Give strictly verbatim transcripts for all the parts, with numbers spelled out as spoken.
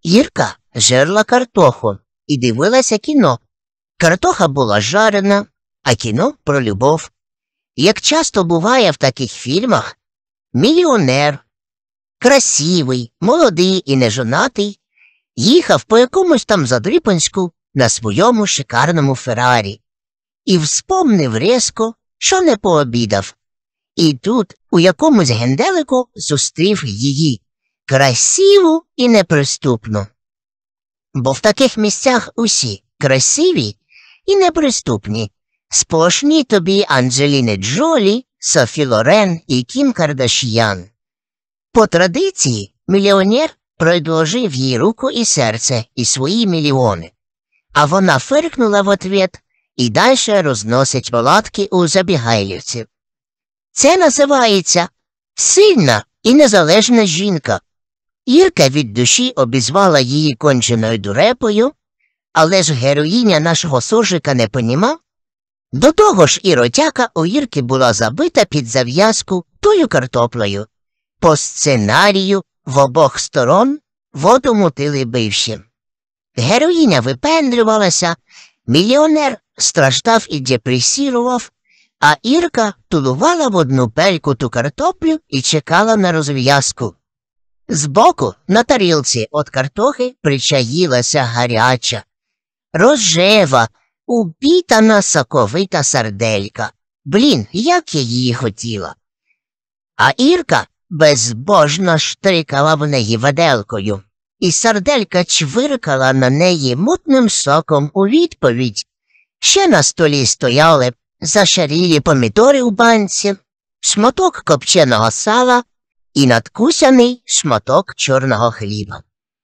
Ірка жерла картоху і дивилася кіно. Картоха була жарена, а кіно про любов. Як часто буває в таких фільмах, мільйонер, красивий, молодий і нежонатий, їхав по якомусь там задрипанську на своєму шикарному Феррарі і вспомнив різко, що не пообідав. І тут у якомусь генделику зустрів її, красиву і неприступну. Бо в таких місцях усі красиві і неприступні. Сплошні тобі Анджеліни Джолі, Софі Лорен і Кім Кардаш'ян. По традиції мільйонер предложив їй руку і серце і свої мільйони. А вона фиркнула в ответ і дальше розносить оладки у Забігайлівці. Це називається «сильна і незалежна жінка». Ірка від душі обізвала її конченою дурепою, але ж героїня нашого суржика не поніма. До того ж і ротяка у Ірки була забита під зав'язку тою картоплею. По сценарію в обох сторон воду мутили бивші. Героїня випендрювалася, мільйонер страждав і депресірував, а Ірка тулувала в одну пельку ту картоплю і чекала на розв'язку. Збоку на тарілці от картохи причаїлася гаряча, рожева, упітана соковита сарделька. Блін, як я її хотіла. А Ірка безбожно штрикала в неї виделкою, і сарделька чвиркала на неї мутним соком у відповідь. Ще на столі стояли зашарілі помідори у банці, шматок копченого сала і надкусяний шматок чорного хліба.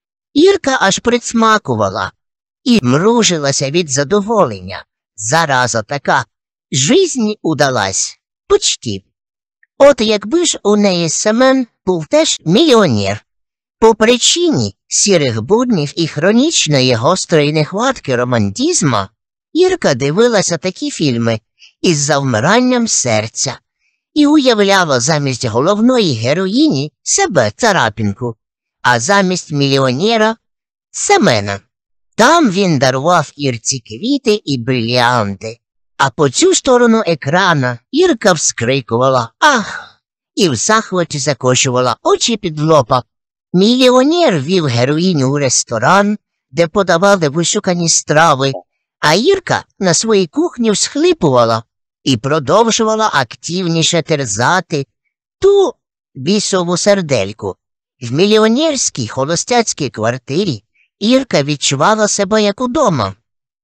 Ірка аж присмакувала і мружилася від задоволення. Зараза така, жизнь удалась. Почти. От якби ж у неї Семен був теж мільйонер. По причині сірих буднів і хронічної гострої нехватки романтизму Ірка дивилася такі фільми із завмиранням серця і уявляла замість головної героїні себе Царапінку, а замість мільйонера – Семена. Там він дарував Ірці квіти і бриліанти, а по цю сторону екрана Ірка вскрикувала «Ах!» і в захваті закошувала очі під лоба. Мільйонер вів героїню у ресторан, де подавали вишукані страви, а Ірка на своїй кухні всхлипувала і продовжувала активніше терзати ту бісову сардельку. В мільйонерській холостяцькій квартирі Ірка відчувала себе як удома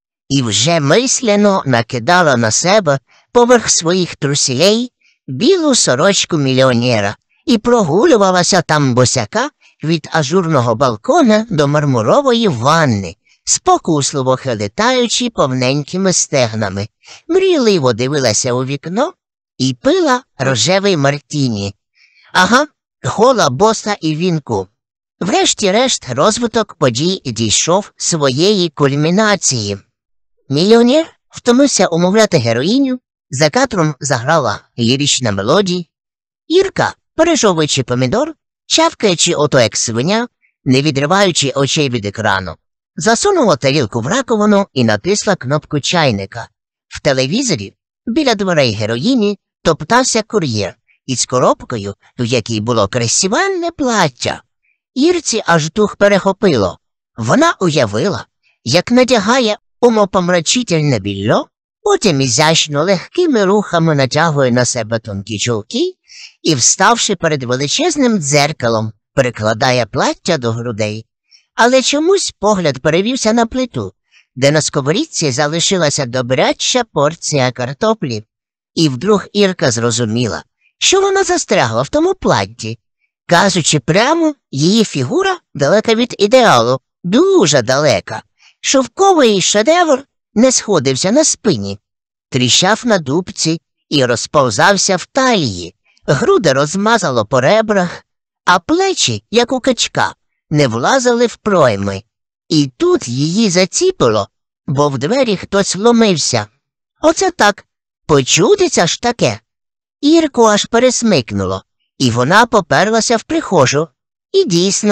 і вже мисляно накидала на себе поверх своїх трусілей білу сорочку мільйонера і прогулювалася там босяка від ажурного балкона до мармурової ванни, спокусливо хилитаючи повненькими стегнами, мрійливо дивилася у вікно і пила рожевий мартіні. Ага, гола, боса і вінку. Врешті-решт розвиток подій дійшов своєї кульмінації. Мільйонер втомився умовляти героїню, за кадром заграла лірична мелодія. Ірка, пережовуючи помідор, чавкаючи ото як свиня, не відриваючи очей від екрану, засунула тарілку в раковину і натисла кнопку чайника. В телевізорі біля дверей героїні топтався кур'єр із коробкою, в якій було красивенне плаття. Ірці аж дух перехопило. Вона уявила, як надягає умопомрачительне більо, потім ізящно легкими рухами натягує на себе тонкі чулки і, вставши перед величезним дзеркалом, перекладає плаття до грудей. Але чомусь погляд перевівся на плиту, де на сковорідці залишилася добряча порція картоплі. І вдруг Ірка зрозуміла, що вона застрягла в тому платті. Кажучи прямо, її фігура далека від ідеалу, дуже далека. Шовковий шедевр не сходився на спині, тріщав на дубці і розповзався в талії, груди розмазало по ребрах, а плечі, як у качка, не влазили в пройми. І тут її заціпило, бо в двері хтось вломився. Оце так, почудиться ж таке. Ірку аж пересмикнуло, і вона поперлася в прихожу. І дійсно,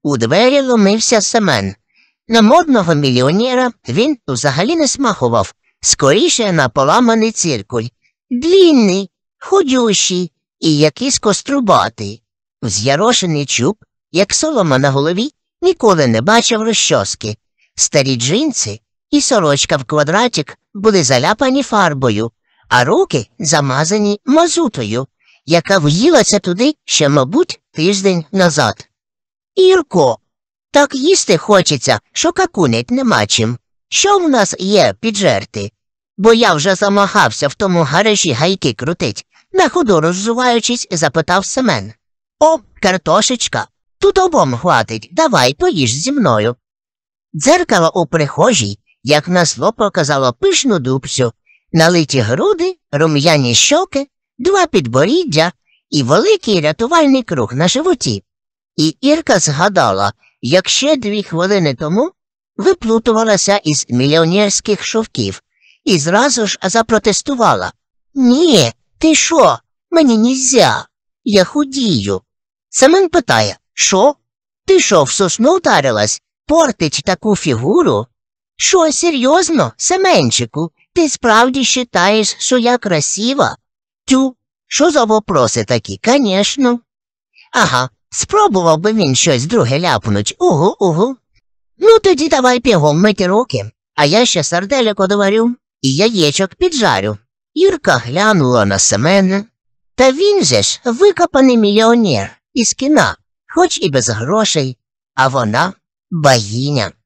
У двері ломився Семен. На модного мільйонера він взагалі не смахував, скоріше на поламаний циркуль. Длінний, ходющий і якийсь кострубатий. Вз'ярошений чуб, як солома на голові, ніколи не бачив розчоски. Старі джинси і сорочка в квадратик були заляпані фарбою, а руки замазані мазутою, яка в'їлася туди ще, мабуть, тиждень назад. Ірко, так їсти хочеться, що какунять нема чим. Що в нас є піджерти? Бо я вже замагався в тому гаражі гайки крутить. На ходу роззуваючись, запитав Семен. О, картошечка, тут обом хватить, давай поїж зі мною. Дзеркало у прихожій, як назло, показало пишну дубцю, налиті груди, рум'яні щоки, два підборіддя і великий рятувальний круг на животі. І Ірка згадала, як ще дві хвилини тому виплутувалася із мільйонерських шовків і зразу ж запротестувала. «Ні, ти що? Мені нельзя. Я худію». Семен питає, «Що? Ти що, в сосну вдарилась? Портить таку фігуру?» «Що, серйозно, Семенчику? Ти справді считаєш, що я красива?» «Тю, що за вопроси такі? Конечно». «Ага, спробував би він щось друге ляпнуть. Угу, угу. Ну тоді давай бігом мити руки, а я ще сарделек одварю і яєчок піджарю». Ірка глянула на Семена. Та він же ж викопаний мільйонер із кіна, хоч і без грошей, а вона богиня.